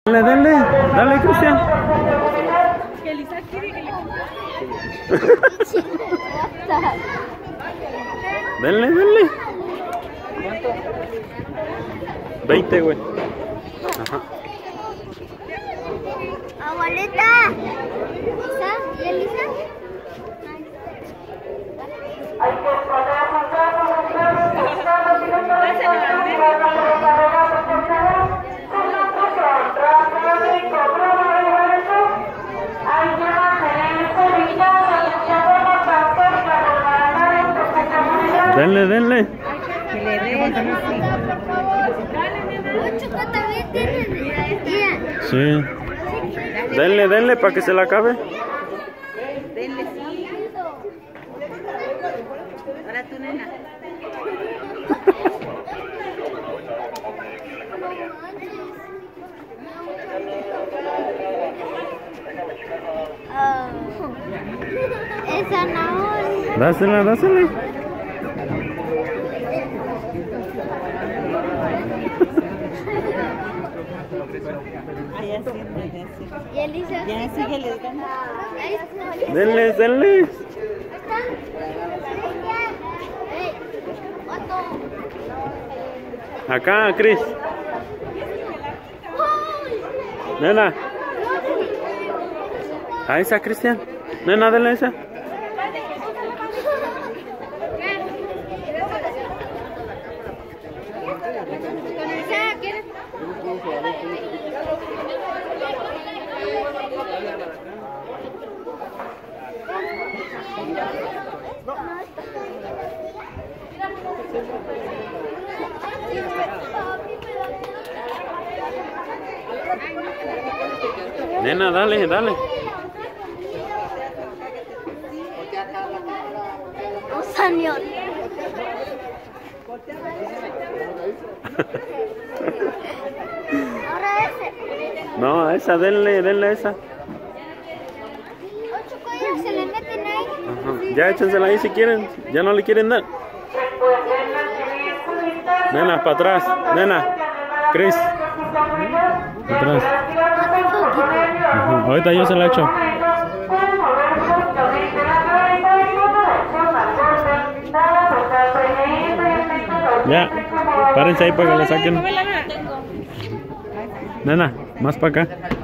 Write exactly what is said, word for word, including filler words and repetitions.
Dale, dale, dale, Cristian. Que Elisa quiere que le Denle, denle. veinte, güey. Ajá. Abuelita. ¿Elisa? ¿Y Elisa? Denle, denle. Que le dé. También tiene. Sí. Denle, denle para que se la acabe. Denle, sí. Ahora tú, nena. Oh. Esa no. Dásela, dásela. Ya sí, ¿Y Elisa? ya sigue les gana. Denle, denle. Acá, Cris. Nena. A esa, Cristian. Nena, denle esa. Nena, dale, dale. Un señor. Ahora ese. No, a esa, denle, denle a esa. Ocho collas se le meten ahí. Ajá. Ya échensela ahí si quieren. Ya no le quieren dar. Nena, para atrás. Nena. Cris. Para atrás. Ajá. Ahorita yo se la echo. Ya. Párense ahí para que la saquen. Nena, más para acá.